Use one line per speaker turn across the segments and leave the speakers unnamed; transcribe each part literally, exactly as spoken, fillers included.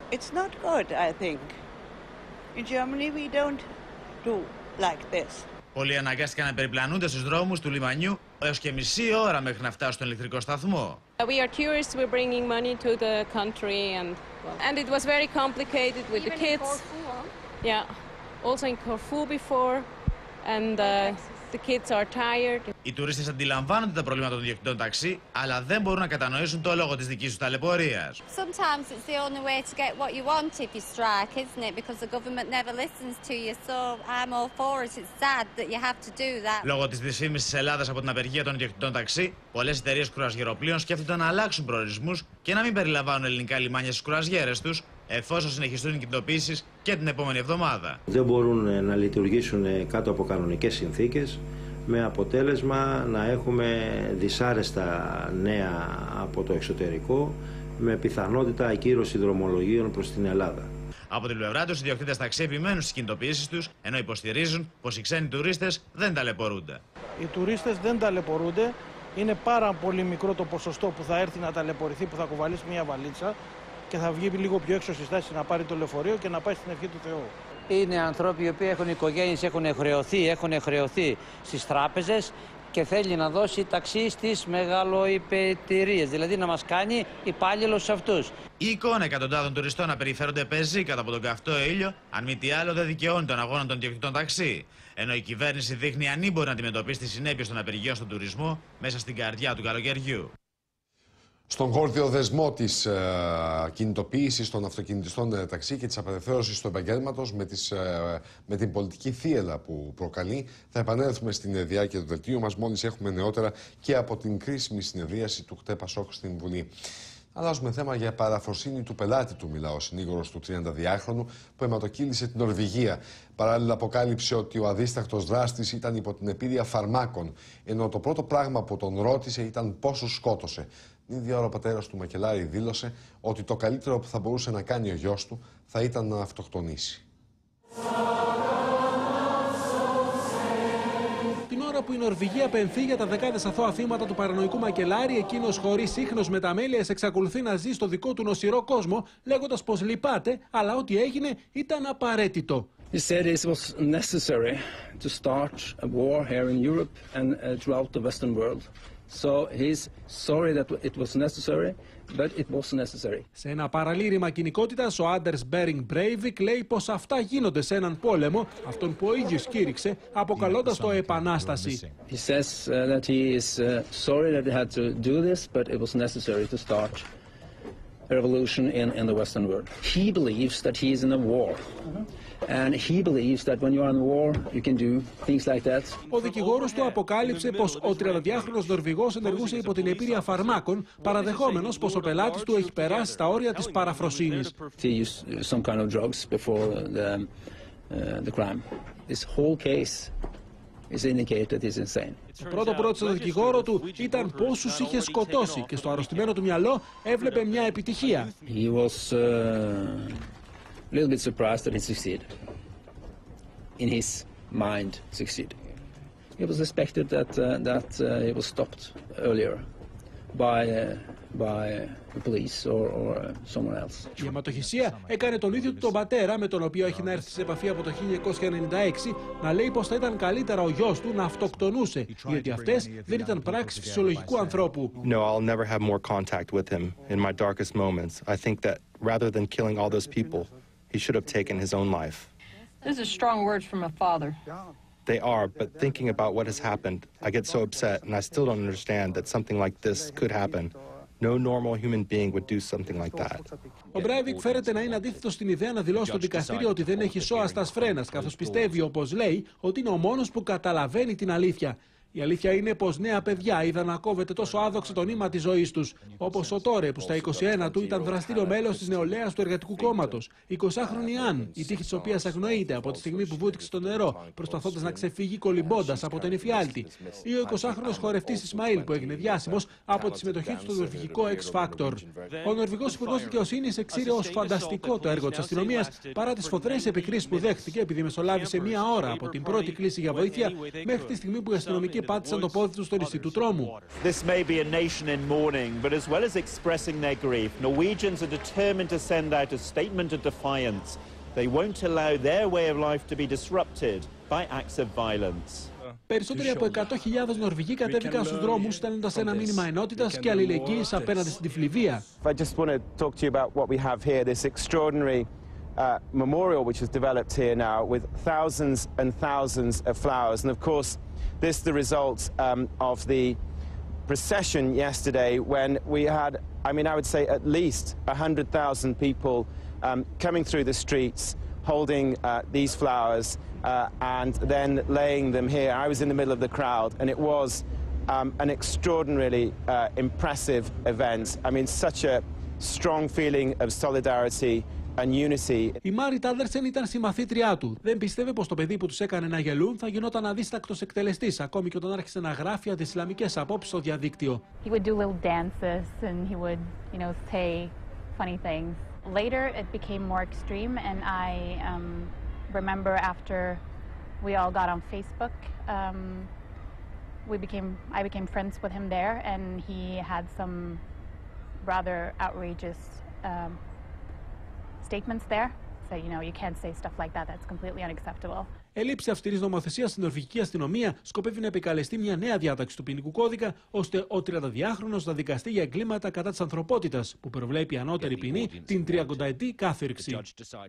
It's not good, I think. In Germany we don't do like this.
Πολλοί αναγκάστηκαν να περιπλανούνται στους δρόμους του λιμανιού έως και μισή ώρα μέχρι να φτάσουν στον ηλεκτρικό σταθμό.
We are tourists, we're bringing money to the country and and it was very complicated with the kids. Yeah, also in Corfu before and uh, the kids are tired.
Οι τουρίστες αντιλαμβάνονται τα προβλήματα των διοικητών ταξί, αλλά δεν μπορούν να κατανοήσουν το λόγο της δικής τους ταλαιπωρίας.
Sometimes it's the only way to get what you want if you strike, isn't it? Because the government never listens to you. So I'm all for it. It's sad that you have to do that.
Λόγω της δυσφήμισης της Ελλάδας από την απεργία των ιδιοκτητών ταξί, πολλές εταιρείες κουρασγεροπλοίων σκέφτονται να αλλάξουν προορισμούς και να μην περιλαμβάνουν ελληνικά λιμάνια στις κουρασγέρες τους, εφόσον συνεχιστούν οι κινητοποιήσεις και την επόμενη εβδομάδα.
Δεν μπορούν να λειτουργήσουν κάτω από κανονικές συνθήκες, με αποτέλεσμα να έχουμε δυσάρεστα νέα από το εξωτερικό, με πιθανότητα ακύρωση δρομολογίων προς την Ελλάδα.
Από την πλευρά τους, οι ιδιοκτήτες ταξί επιμένουν στις κινητοποιήσεις τους, ενώ υποστηρίζουν πως οι ξένοι τουρίστες δεν ταλαιπωρούνται.
Οι τουρίστες δεν ταλαιπωρούνται. Είναι πάρα πολύ μικρό το ποσοστό που θα έρθει να ταλαιπωρηθεί, που θα κουβαλήσει μια βαλίτσα και θα βγει λίγο πιο έξω στη στάση να πάρει το λεωφορείο και να πάει στην ευχή του Θεού.
Είναι άνθρωποι οι οποίοι έχουν οικογένειες, έχουν χρεωθεί, έχουν χρεωθεί στις τράπεζες και θέλει να δώσει ταξί στις μεγαλοϊπετηρίες, δηλαδή να μας κάνει υπάλληλος σε αυτούς.
Η εικόνα εκατοντάδων τουριστών να περιφέρονται πεζοί κάτω από τον καυτό ήλιο, αν μη τι άλλο, δεν δικαιώνει τον αγώνα των ιδιοκτητών ταξί. Ενώ η κυβέρνηση δείχνει ανήμπορη να αντιμετωπίσει τις συνέπειες των απεργιών στον τουρισμό μέσα στην καρδιά του καλοκαιριού.
Στον γόρδιο δεσμό της ε, κινητοποίησης των αυτοκινητιστών ε, ταξί και της απελευθέρωσης του επαγγέλματος με, ε, με την πολιτική θύελλα που προκαλεί, θα επανέλθουμε στην ε, διάρκεια του δελτίου μας μόλις έχουμε νεότερα και από την κρίσιμη συνεδρίαση του ΧΤΕ Πασόκ στην Βουλή. Αλλάζουμε θέμα για παραφροσύνη του πελάτη του, μιλά ο συνήγορος του τριανταδυάχρονου που αιματοκύλησε την Νορβηγία. Παράλληλα, αποκάλυψε ότι ο αδίστακτος δράστης ήταν υπό την επίρρεια φαρμάκων, ενώ το πρώτο πράγμα που τον ρώτησε ήταν πόσους σκότωσε. Την ίδια ώρα ο πατέρας του Μακελάρη δήλωσε ότι το καλύτερο που θα μπορούσε να κάνει ο γιος του θα ήταν να αυτοκτονήσει.
Την ώρα που η Νορβηγία πενθεί για τα δεκάδες αθώα θύματα του παρανοϊκού Μακελάρη, εκείνος χωρίς ίχνος μεταμέλειας εξακολουθεί να ζει στο δικό του νοσηρό κόσμο, λέγοντας πως λυπάται, αλλά ό,τι έγινε ήταν απαραίτητο.
He said it was necessary to start a war here in Europe and uh, throughout the Western world. So he's sorry that it was necessary, but it was necessary.
Σε ένα παραλήρημα κοινικότητας, ο Άντερς Μπέρινγκ Μπρέιβικ λέει πως αυτά γίνονται σε έναν πόλεμο, αυτόν που ο ίδιος κήρυξε, αποκαλώντας το επανάσταση.
He says uh, that he is uh, sorry that he had to do this, but it was necessary to start a revolution in, in the Western world. He believes that he is in a war. And he believes that when you are in war, you can do things like that.
Ο δικηγόρος του αποκάλυψε πως ο τριανταδυάχρονος Νορβηγός ενεργούσε υπό την επίρρεια φαρμάκων, παραδεχόμενος πως ο πελάτης του έχει περάσει στα όρια της παραφροσύνης.
He used some kind of drugs before the, uh, the crime. This whole case is indicated he's insane.
Το πρώτο που ρώτησε το δικηγόρο του ήταν πόσους είχε σκοτώσει και στο αρρωστημένο του μυαλό έβλεπε μια επιτυχία.
He was, uh... a little bit surprised that he succeeded. In his mind, succeeded. It was expected that uh, that uh, he was stopped earlier by uh, by the police or, or uh, someone else.
Η αιματοχυσία έκανε τον ίδιο του τον πατέρα, με τον οποίο έχει να έρθει σε επαφή από το χίλια εννιακόσια ενενήντα έξι, να λέει πως θα ήταν καλύτερα ο γιος του να αυτοκτονούσε, γιατί αυτές δεν ήταν πράξεις φυσιολογικού ανθρώπου.
No, I'll never have more contact with him in my darkest moments. I think that rather than killing all those people, he should have taken his own life.
These are strong words from a father.
They are, but thinking about what has happened, I get so upset, and I still don't understand that something like this could happen. No normal human being would do something like that.
Ο Μπρέιβικ φέρεται να είναι αντίθετο στην ιδέα να δηλώσει στο δικαστήριο ότι δεν έχει σώα στας φρένας, καθώς πιστεύει, όπως λέει, ότι είναι ο μόνος που καταλαβαίνει την αλήθεια. Η αλήθεια είναι πως νέα παιδιά είδαν να κόβεται τόσο άδοξα το νήμα της ζωής τους. Όπως ο Τόρε, που στα είκοσι ένα του ήταν δραστήριο μέλος της νεολαίας του Εργατικού Κόμματος. Η εικοσάχρονη Αν, η τύχη της οποίας αγνοείται από τη στιγμή που βούτυξε στο νερό, προσπαθώντας να ξεφύγει κολυμπώντας από τον εφιάλτη. Ή ο εικοσάχρονος χορευτής Ισμαήλ, που έγινε διάσημος από τη συμμετοχή του στο νορβηγικό X Factor. Ο Νορβηγός Υπουργός Δικαιοσύνης εξήρε ως φανταστικό το έργο της αστυνομίας, παρά τις σφοδρές επικρίσεις που δέχτηκε, επειδή μεσολάβησε μία ώρα από την πρώτη κλήση για βοήθεια μέχρι τη στιγμή που οι αστυνομικοί και πάτησαν το πόδι τους στο νησί του τρόμου.
This may be a nation in mourning, but as well as expressing their grief, Norwegians are determined to send out a statement of defiance. They won't allow their way of life to be disrupted by acts of violence.
Περισσότεροι από εκατό χιλιάδες Νορβηγοί κατέβηκαν στους δρόμους στέλνοντας ένα μήνυμα ενότητας και αλληλεγγύης απέναντι στην τυφλιβία.
I just want to talk to you about what we have here, this extraordinary uh, memorial which has developed here now with thousands and thousands of flowers. And of course, this is the result um, of the procession yesterday when we had, I mean, I would say at least one hundred thousand people um, coming through the streets holding uh, these flowers uh, and then laying them here. I was in the middle of the crowd and it was um, an extraordinarily uh, impressive event. I mean, such a strong feeling of solidarity and unity.
Η Μάριτ Άντερσεν ήταν συμμαθήτριά του. Δεν πίστευε πως το παιδί που τους έκανε να γελούν θα γινόταν αδίστακτος εκτελεστής, ακόμη και όταν άρχισε να γράφει αντισλαμικές απόψεις στο διαδίκτυο.
He would do little dances and he would, you know, say funny things. Later it became more extreme and I um, remember after we all got on Facebook, um, we became, I became friends with him there and he had some rather outrageous um, statements there. So, you know, you can't say stuff like that. That's completely unacceptable.
Έλλειψη αυστηρής νομοθεσίας στην νορβηγική αστυνομία σκοπεύει να επικαλεστεί μια νέα διάταξη του ποινικού κώδικα, ώστε ο τριανταδυάχρονος να δικαστεί για εγκλήματα κατά της ανθρωπότητας, που προβλέπει ανώτερη ποινή την τριανταετή κάθυρξη.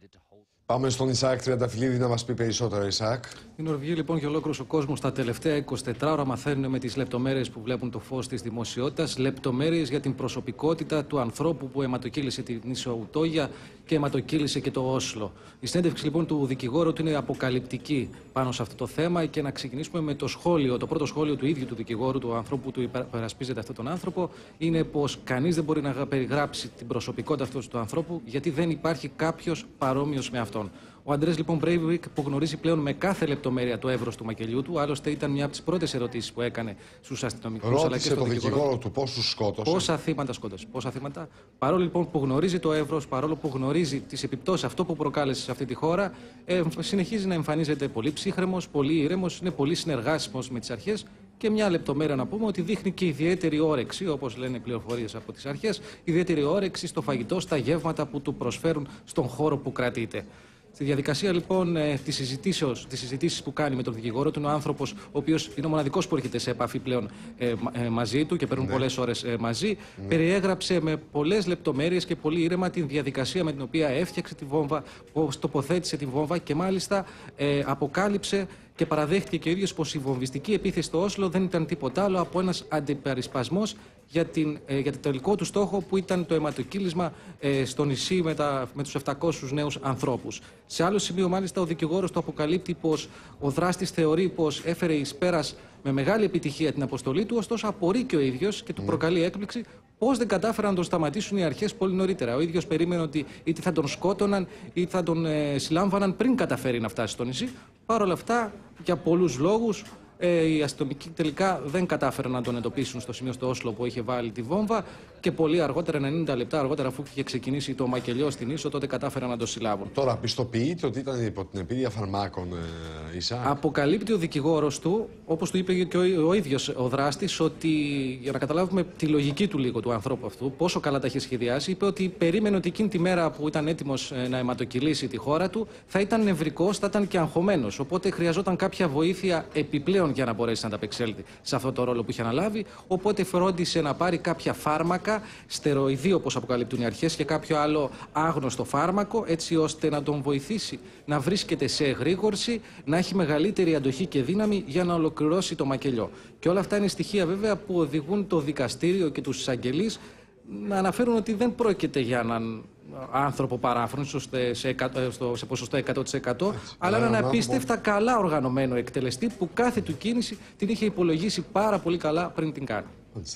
Πάμε στον Ισαάκ Τριανταφυλλίδη να μας πει περισσότερα, Ισαάκ.
Οι Νορβηγοί λοιπόν και ολόκληρος ο κόσμος τα τελευταία εικοσιτέσσερις ώρα μαθαίνουν με τις λεπτομέρειες που βλέπουν το φως της δημοσιότητας, λεπτομέρειες για την προσωπικότητα του ανθρώπου που αιματοκύλησε την νήσο Ουτόγια και αιματοκύλησε και το Όσλο. Η συνέντευξη λοιπόν του δικηγόρου του είναι αποκαλυπτική πάνω σε αυτό το θέμα και να ξεκινήσουμε με το σχόλιο. Το πρώτο σχόλιο του ίδιου του δικηγόρου, του ανθρώπου που υπερασπίζεται αυτόν τον άνθρωπο, είναι πως κανείς δεν μπορεί να περιγράψει την προσωπικότητα αυτού του ανθρώπου γιατί δεν υπάρχει κάποιος παρόμοιος με αυτόν. Ο Αντρές λοιπόν Μπρέιβικ, που γνωρίζει πλέον με κάθε λεπτομέρεια το εύρος του μακελιού του, άλλωστε ήταν μια από τις πρώτες ερωτήσεις που έκανε στους αστυνομικούς.
Ρώτησε τον δικηγόρο του πόσους σκότωσε.
Πόσα θύματα σκότωσε. Πόσα θύματα. Παρόλο λοιπόν που γνωρίζει το εύρος, παρόλο που γνωρίζει τις επιπτώσεις αυτό που προκάλεσε σε αυτή τη χώρα, ε, συνεχίζει να εμφανίζεται πολύ ψύχρεμος, πολύ ήρεμος, είναι πολύ συνεργάσιμος με τις αρχές. Και μια λεπτομέρεια να πούμε ότι δείχνει και ιδιαίτερη όρεξη, όπως λένε οι πληροφορίες από τις αρχές, ιδιαίτερη όρεξη στο φαγητό, στα γεύματα που του προσφέρουν στον χώρο που κρατείται. Στη διαδικασία λοιπόν τη συζητήσεις που κάνει με τον δικηγόρο του, είναι ο άνθρωπος ο οποίος είναι ο μοναδικός που έρχεται σε επαφή πλέον ε, ε, μαζί του και παίρνουν ναι. πολλές ώρες ε, μαζί, ναι. περιέγραψε με πολλές λεπτομέρειες και πολύ ήρεμα την διαδικασία με την οποία έφτιαξε τη βόμβα, πώς τοποθέτησε τη βόμβα και μάλιστα ε, αποκάλυψε και παραδέχτηκε και ο ίδιος πως η βομβιστική επίθεση στο Όσλο δεν ήταν τίποτα άλλο από ένας αντιπερισπασμός για, την, ε, για το τελικό του στόχο που ήταν το αιματοκύλισμα ε, στο νησί με, τα, με τους επτακόσιους νέους ανθρώπους. Σε άλλο σημείο μάλιστα ο δικηγόρος το αποκαλύπτει πως ο δράστης θεωρεί πως έφερε εις πέρας με μεγάλη επιτυχία την αποστολή του, ωστόσο απορεί και ο ίδιος και του προκαλεί έκπληξη πώς δεν κατάφεραν να τον σταματήσουν οι αρχές πολύ νωρίτερα. Ο ίδιος περίμενε ότι είτε θα τον σκότωναν είτε θα τον ε, συλλάμβαναν πριν καταφέρει να φτάσει στο νησί. Παρ' όλα αυτά, για πολλούς λόγους, ε, οι αστυνομικοί τελικά δεν κατάφεραν να τον εντοπίσουν στο σημείο στο Όσλο που είχε βάλει τη βόμβα και πολύ αργότερα, ενενήντα λεπτά αργότερα, αφού είχε ξεκινήσει το μακελιό στην Ίσο, τότε κατάφεραν να το συλλάβουν.
Τώρα πιστοποιείται ότι ήταν υπό την επίρρεια φαρμάκων, ε, Ισά.
Αποκαλύπτει ο δικηγόρος του, όπως του είπε και ο, ο ίδιος ο δράστης, ότι για να καταλάβουμε τη λογική του λίγο του ανθρώπου αυτού, πόσο καλά τα είχε σχεδιάσει, είπε ότι περίμενε ότι εκείνη τη μέρα που ήταν έτοιμος να αιματοκυλήσει τη χώρα του θα ήταν νευρικός, θα ήταν και αγχωμένος. Οπότε χρειαζόταν κάποια βοήθεια επιπλέον για να μπορέσει να ανταπεξέλθει σε αυτό το ρόλο που είχε αναλάβει. Οπότε φρόντισε να πάρει κάποια φάρμακα, στεροειδή όπως αποκαλύπτουν οι αρχές, και κάποιο άλλο άγνωστο φάρμακο, έτσι ώστε να τον βοηθήσει να βρίσκεται σε εγρήγορση, να έχει μεγαλύτερη αντοχή και δύναμη για να ολοκληρώσει το μακελιό. Και όλα αυτά είναι στοιχεία βέβαια που οδηγούν το δικαστήριο και τους εισαγγελείς να αναφέρουν ότι δεν πρόκειται για έναν άνθρωπο παράφρονο σε, σε ποσοστό εκατό τοις εκατό, αλλά έναν απίστευτα καλά οργανωμένο εκτελεστή που κάθε του κίνηση την είχε υπολογίσει πάρα πολύ καλά πριν την κάνει.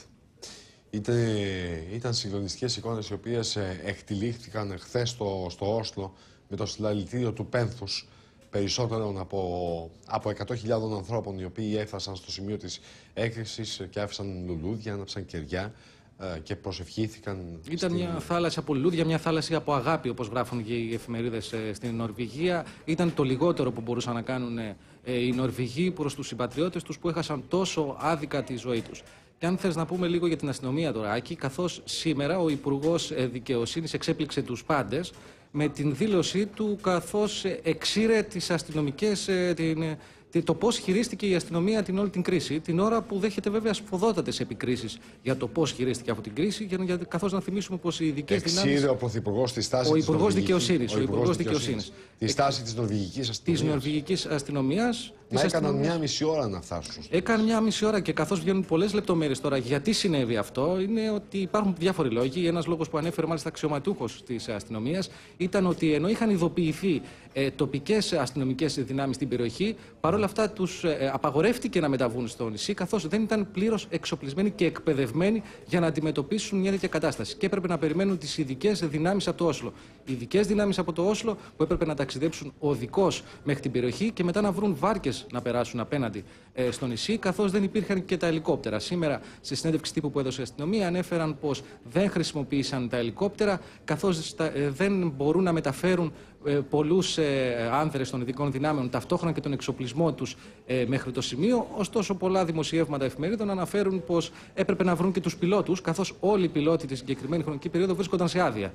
Είτε, ήταν συγκλονιστικές εικόνες οι οποίες εκτυλίχθηκαν χθες στο, στο Όσλο με το συλλαλητήριο του πένθους περισσότερων από, από εκατό χιλιάδες ανθρώπων οι οποίοι έφτασαν στο σημείο της έκρηξης και άφησαν λουλούδια, άναψαν κεριά. και προσευχήθηκαν.
Ήταν
στην...
μια θάλασσα από λουλούδια, μια θάλασσα από αγάπη, όπως γράφουν και οι εφημερίδες στην Νορβηγία. Ήταν το λιγότερο που μπορούσαν να κάνουν οι Νορβηγοί προς τους συμπατριώτες τους που έχασαν τόσο άδικα τη ζωή τους. Και αν θες να πούμε λίγο για την αστυνομία τώρα, Άκη, καθώς σήμερα ο Υπουργός Δικαιοσύνης εξέπληξε τους πάντες με την δήλωσή του, καθώς εξήρε τις αστυνομικές, την, το πώς χειρίστηκε η αστυνομία την όλη την κρίση, την ώρα που δέχεται βέβαια σφοδότατες επικρίσεις για το πώς χειρίστηκε αυτή την κρίση, για, καθώς να θυμίσουμε πως οι ειδικές δυνάμεις...
Εξήρε ο Πρωθυπουργός τη στάση
ο
της
Υπουργός
Δικαιοσύνης.
Ο Υπουργός Δικαιοσύνης.
Τη στάση της Νορβηγικής αστυνομίας.
Της Νορβηγικής αστυνομίας.
Μα έκαναν μια μισή ώρα να φτάσουν.
Έκανε μια μισή ώρα και καθώς βγαίνουν πολλές λεπτομέρειες τώρα γιατί συνέβη αυτό, είναι ότι υπάρχουν διάφοροι λόγοι. Ένας λόγος που ανέφερε μάλιστα αξιωματούχος της αστυνομίας ήταν ότι ενώ είχαν ειδοποιηθεί ε, τοπικές αστυνομικές δυνάμεις στην περιοχή, παρόλα αυτά τους ε, απαγορεύτηκε να μεταβούν στο νησί, καθώς δεν ήταν πλήρως εξοπλισμένοι και εκπαιδευμένοι για να αντιμετωπίσουν μια τέτοια κατάσταση. Και έπρεπε να περιμένουν τις ειδικές δυνάμεις από το Όσλο. Οι ειδικές δυνάμεις από το Όσλο που έπρεπε να ταξιδέψουν οδικώς μέχρι την περιοχή και μετά να βρουν βάρκες να περάσουν απέναντι ε, στο νησί, καθώς δεν υπήρχαν και τα ελικόπτερα. Σήμερα, στη συνέντευξη τύπου που έδωσε η αστυνομία, ανέφεραν πως δεν χρησιμοποίησαν τα ελικόπτερα, καθώς ε, δεν μπορούν να μεταφέρουν ε, πολλούς ε, άνδρες των ειδικών δυνάμεων ταυτόχρονα και τον εξοπλισμό τους ε, μέχρι το σημείο. Ωστόσο, πολλά δημοσιεύματα εφημερίδων αναφέρουν πως έπρεπε να βρουν και τους πιλότους, καθώς όλοι οι πιλότοι τη συγκεκριμένη χρονική περίοδο βρίσκονταν σε άδεια.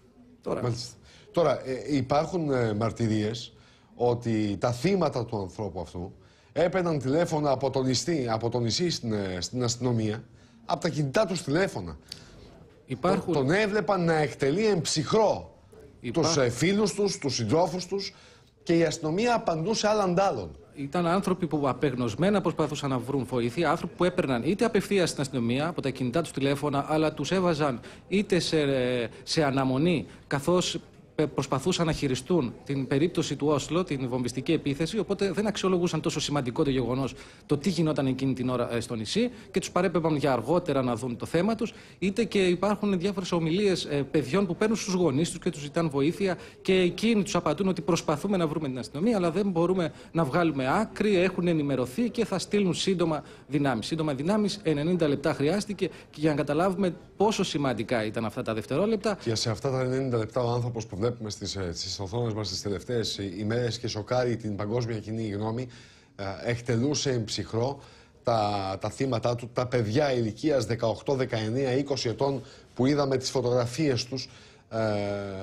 Τώρα,
Τώρα ε, υπάρχουν ε, μαρτυρίες ότι τα θύματα του ανθρώπου αυτού έπαιρναν τηλέφωνα από το νησί, από το νησί στην, στην αστυνομία, από τα κινητά τους τηλέφωνα.
Υπάρχουν...
Τον έβλεπαν να εκτελεί εμψυχρό Υπά... τους φίλους τους, τους συντρόφους τους και η αστυνομία απαντούσε άλλαν άλλων.
Ήταν άνθρωποι που απεγνωσμένα προσπαθούσαν να βρουν βοήθεια, άνθρωποι που έπαιρναν είτε απευθείας στην αστυνομία από τα κινητά τους τηλέφωνα, αλλά τους έβαζαν είτε σε, σε αναμονή, καθώς προσπαθούσαν να χειριστούν την περίπτωση του Όσλο, την βομβιστική επίθεση, οπότε δεν αξιολογούσαν τόσο σημαντικό το γεγονός το τι γινόταν εκείνη την ώρα στο νησί και τους παρέπεμπαν για αργότερα να δουν το θέμα τους, είτε και υπάρχουν διάφορες ομιλίες παιδιών που παίρνουν στους γονείς τους και τους ζητάνε βοήθεια και εκείνοι τους απαντούν ότι προσπαθούμε να βρούμε την αστυνομία, αλλά δεν μπορούμε να βγάλουμε άκρη, έχουν ενημερωθεί και θα στείλουν σύντομα δυνάμεις. Σύντομα δυνάμεις, ενενήντα λεπτά χρειάστηκε και για να καταλάβουμε πόσο σημαντικά ήταν αυτά τα δευτερόλεπτα.
Και σε αυτά τα ενενήντα λεπτά ο άνθρωπος που βλέπουμε στις, στις οθόνες μας τις τελευταίες ημέρες και σοκάρει την παγκόσμια κοινή γνώμη, εκτελούσε εμψυχρό τα, τα θύματα του, τα παιδιά ηλικίας δεκαοκτώ, δεκαεννέα, είκοσι ετών που είδαμε τις φωτογραφίες τους ε, ε,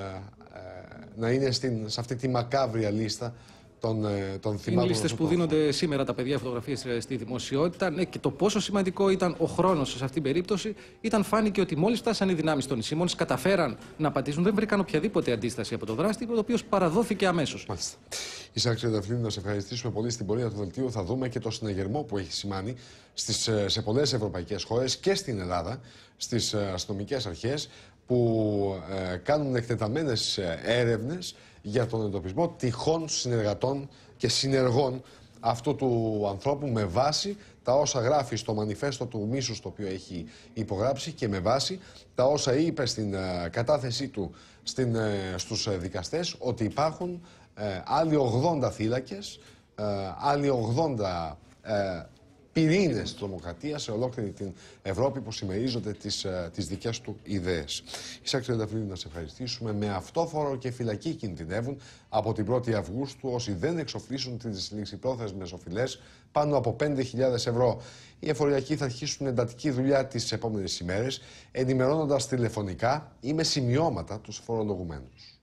να είναι στην, σε αυτή τη μακάβρια λίστα των, των θυμάτων.
Είναι λίστες που δίνονται σήμερα τα παιδιά φωτογραφίες στη δημοσιότητα. Ναι, και το πόσο σημαντικό ήταν ο χρόνος σε αυτήν την περίπτωση ήταν φάνηκε ότι μόλις φτάσαν οι δυνάμεις στο νησί, μόλις καταφέραν να πατήσουν, δεν βρήκαν οποιαδήποτε αντίσταση από το δράστη, ο οποίος παραδόθηκε αμέσως.
Μάλιστα. Ισάκ Τριανταφυλλίδη, να σε ευχαριστήσουμε πολύ. Στην πορεία του δελτίου θα δούμε και το συναγερμό που έχει σημάνει στις, σε πολλές ευρωπαϊκές χώρες και στην Ελλάδα, στις αστυνομικές αρχές που ε, κάνουν εκτεταμένες έρευνες για τον εντοπισμό τυχόν συνεργατών και συνεργών αυτού του ανθρώπου με βάση τα όσα γράφει στο μανιφέστο του μίσους το οποίο έχει υπογράψει και με βάση τα όσα είπε στην uh, κατάθεσή του στην, uh, στους δικαστές ότι υπάρχουν uh, άλλοι ογδόντα θύλακες, uh, άλλοι ογδόντα uh, πυρήνες της τρομοκρατίας σε ολόκληρη την Ευρώπη που συμμερίζονται τις, τις δικές του ιδέες. Ισάκ Τριανταφυλλίδη, να σε ευχαριστήσουμε. Με αυτόφορο και φυλακή κινδυνεύουν από την πρώτη Αυγούστου όσοι δεν εξοφλήσουν τις ληξιπρόθεσμες οφειλές πάνω από πέντε χιλιάδες ευρώ. Οι εφοριακοί θα αρχίσουν εντατική δουλειά τις επόμενες ημέρες, ενημερώνοντας τηλεφωνικά ή με σημειώματα τους φορολογουμένους.